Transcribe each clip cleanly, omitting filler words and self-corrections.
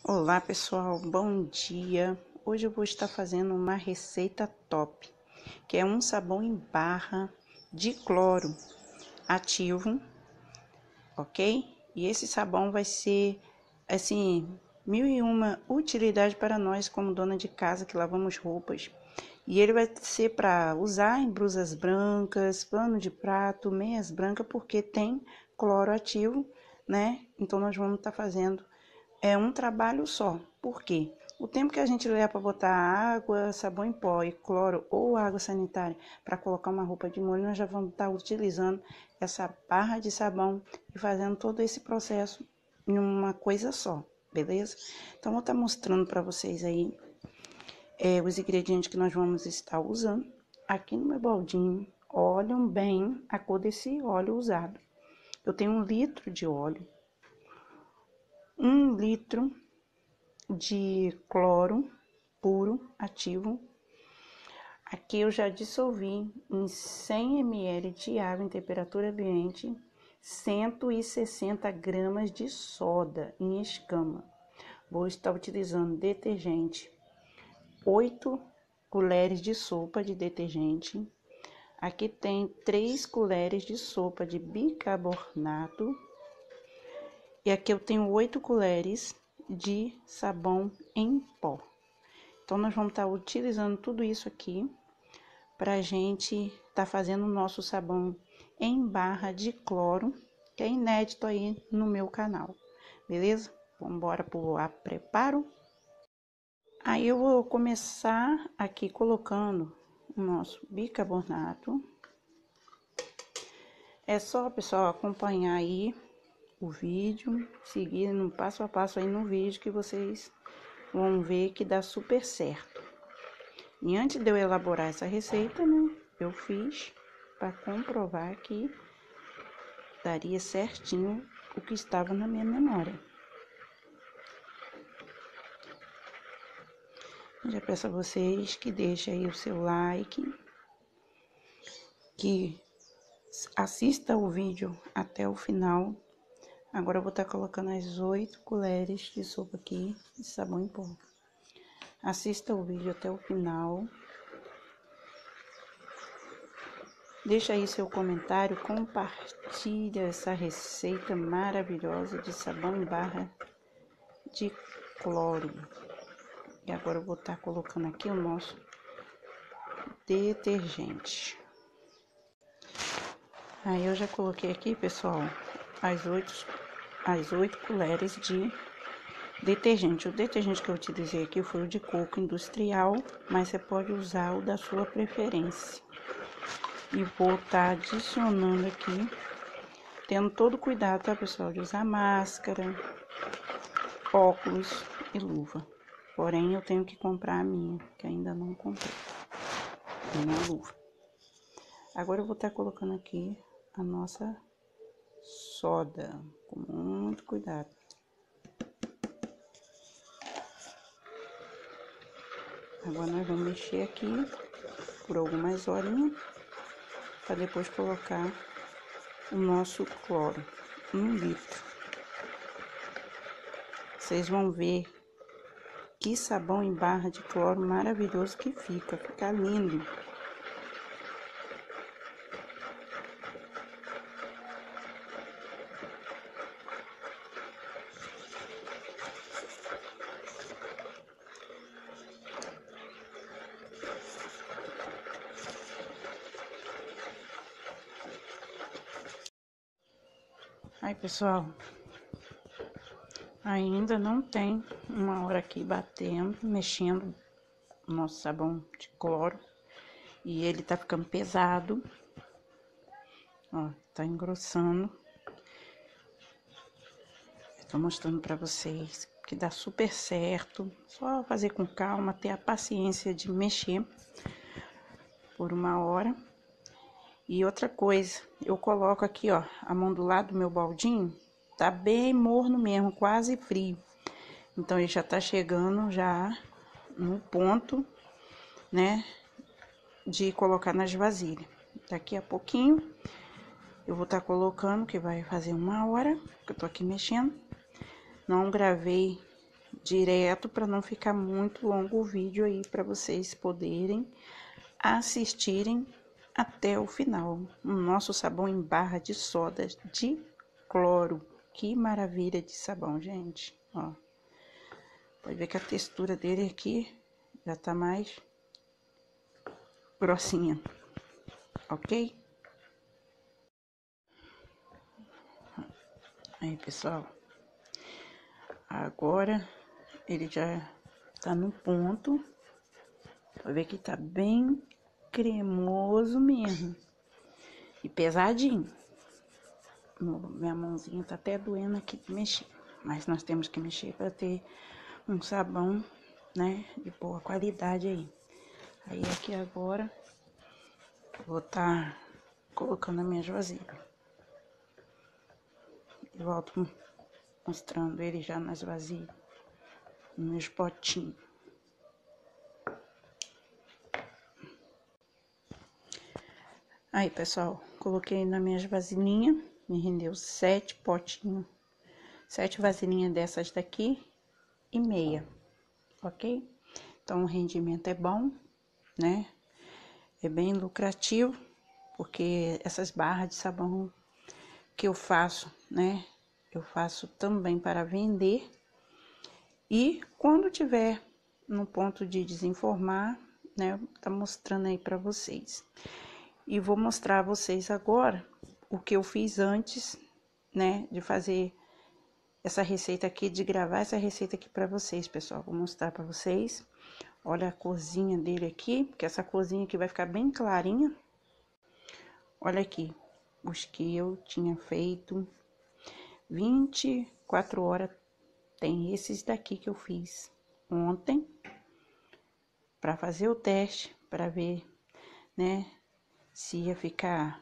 Olá pessoal, bom dia! Hoje eu vou estar fazendo uma receita top, que é um sabão em barra de cloro ativo, ok? E esse sabão vai ser, assim, mil e uma utilidade para nós como dona de casa que lavamos roupas. E ele vai ser para usar em blusas brancas, pano de prato, meias brancas, porque tem cloro ativo, né? Então nós vamos estar fazendo um trabalho só. Por quê? O tempo que a gente leva para botar água, sabão em pó e cloro ou água sanitária para colocar uma roupa de molho, nós já vamos estar utilizando essa barra de sabão e fazendo todo esse processo em uma coisa só, beleza? Então, vou estar mostrando para vocês aí os ingredientes que nós vamos estar usando. Aqui no meu baldinho, olham bem a cor desse óleo usado. Eu tenho 1 litro de óleo, 1 litro de cloro puro ativo. Aqui eu já dissolvi em 100 ml de água em temperatura ambiente 160 gramas de soda em escama. Vou estar utilizando detergente, 8 colheres de sopa de detergente. Aqui tem 3 colheres de sopa de bicarbonato. E aqui eu tenho 8 colheres de sabão em pó. Então, nós vamos estar utilizando tudo isso aqui pra gente tá fazendo o nosso sabão em barra de cloro, que é inédito aí no meu canal, beleza? Vamos embora pro preparo. Aí eu vou começar aqui colocando o nosso bicarbonato. É só, pessoal, acompanhar aí o vídeo, seguir no passo a passo aí no vídeo que vocês vão ver que dá super certo. E antes de eu elaborar essa receita, né, eu fiz para comprovar que daria certinho o que estava na minha memória. Eu já peço a vocês que deixem aí o seu like, que assista o vídeo até o final. Agora eu vou estar colocando as 8 colheres de sopa aqui de sabão em pó. Assista o vídeo até o final. Deixa aí seu comentário, compartilha essa receita maravilhosa de sabão em barra de cloro. E agora eu vou estar colocando aqui o nosso detergente. Aí eu já coloquei aqui, pessoal, as 8 colheres de detergente. O detergente que eu utilizei aqui foi o de coco industrial, mas você pode usar o da sua preferência. E vou estar adicionando aqui, tendo todo cuidado, tá, pessoal, de usar máscara, óculos e luva. Porém, eu tenho que comprar a minha, que ainda não comprei, a minha luva. Agora eu vou estar colocando aqui a nossa soda, com muito cuidado. Agora nós vamos mexer aqui por algumas horinhas, para depois colocar o nosso cloro, 1 litro. Vocês vão ver que sabão em barra de cloro maravilhoso que fica lindo. Aí, pessoal, ainda não tem 1 hora aqui batendo, mexendo o nosso sabão de cloro. E ele tá ficando pesado. Ó, tá engrossando. Eu tô mostrando pra vocês que dá super certo. Só fazer com calma, ter a paciência de mexer por 1 hora. E outra coisa, eu coloco aqui, ó, a mão do lado do meu baldinho, tá bem morno mesmo, quase frio. Então, ele já tá chegando já no ponto, né, de colocar nas vasilhas. Daqui a pouquinho, eu vou estar colocando, que vai fazer 1 hora, que eu tô aqui mexendo. Não gravei direto para não ficar muito longo o vídeo aí para vocês poderem assistirem até o final. O nosso sabão em barra de soda de cloro. Que maravilha de sabão, gente. Ó, pode ver que a textura dele aqui já tá mais grossinha, ok? Aí, pessoal, agora ele já tá no ponto. Pode ver que tá bem cremoso mesmo e pesadinho. Minha mãozinha tá até doendo aqui de mexer, mas nós temos que mexer para ter um sabão, né, de boa qualidade aí. Aí aqui agora vou tá colocando a minha vasilha. E volto mostrando ele já nas vasilhas, nos meus potinhos. Aí, pessoal, coloquei nas minhas vasilhinhas, me rendeu 7 potinhos, 7 vasilhinhas dessas daqui e meia, ok? Então, o rendimento é bom, né? É bem lucrativo, porque essas barras de sabão que eu faço, né? Eu faço também para vender. E quando tiver no ponto de desenformar, né? Tá mostrando aí para vocês. E vou mostrar a vocês agora o que eu fiz antes, né? De fazer essa receita aqui, de gravar essa receita aqui para vocês, pessoal. Vou mostrar para vocês. Olha a corzinha dele aqui, porque essa corzinha aqui vai ficar bem clarinha. Olha aqui, os que eu tinha feito 24 horas. Tem esses daqui que eu fiz ontem, para fazer o teste, para ver, né, se ia ficar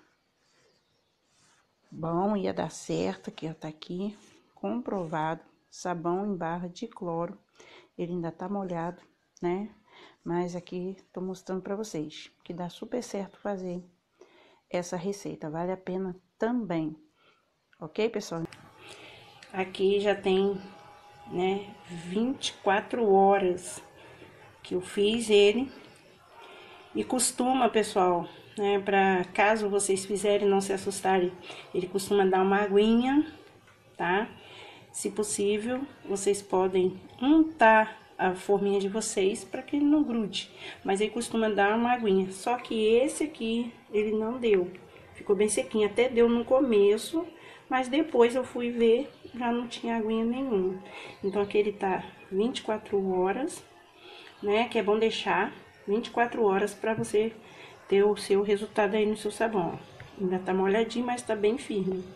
bom, ia dar certo, que tá aqui, comprovado, sabão em barra de cloro, ele ainda tá molhado, né, mas aqui tô mostrando para vocês, que dá super certo fazer essa receita, vale a pena também, ok, pessoal? Aqui já tem, né, 24 horas que eu fiz ele, e costuma, pessoal, né, para caso vocês fizerem não se assustarem, ele costuma dar uma aguinha, tá? Se possível, vocês podem untar a forminha de vocês para que ele não grude, mas ele costuma dar uma aguinha. Só que esse aqui, ele não deu, ficou bem sequinho, até deu no começo, mas depois eu fui ver, já não tinha aguinha nenhuma. Então, aqui ele tá 24 horas, né, que é bom deixar 24 horas para você ter o seu resultado aí no seu sabão, ó. Ainda tá molhadinho, mas tá bem firme.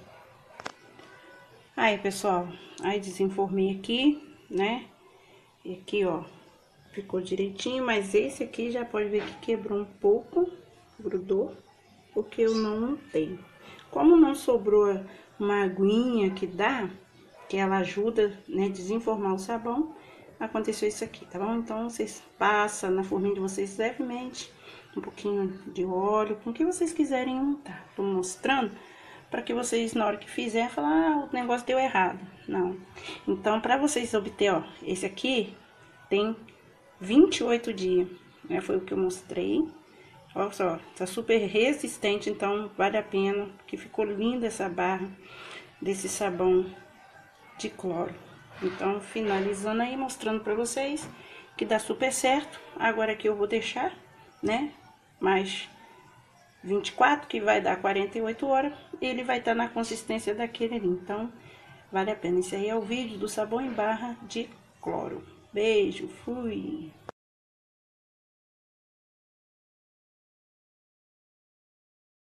Aí, pessoal, aí desenformei aqui, né, e aqui, ó, ficou direitinho, mas esse aqui já pode ver que quebrou um pouco, grudou, porque eu não untei. Como não sobrou uma aguinha que dá, que ela ajuda, né, desenformar o sabão, aconteceu isso aqui, tá bom? Então, vocês passam na forminha de vocês levemente, um pouquinho de óleo, com o que vocês quiserem untar. Tô mostrando para que vocês, na hora que fizer, falar, ah, o negócio deu errado. Não. Então, para vocês obter, ó, esse aqui tem 28 dias, né? Foi o que eu mostrei. Olha só, tá super resistente, então vale a pena, porque ficou linda essa barra desse sabão de cloro. Então, finalizando aí, mostrando pra vocês que dá super certo. Agora aqui eu vou deixar, né, mais 24, que vai dar 48 horas, ele vai estar na consistência daquele ali. Então, vale a pena. Esse aí é o vídeo do sabão em barra de cloro. Beijo, fui!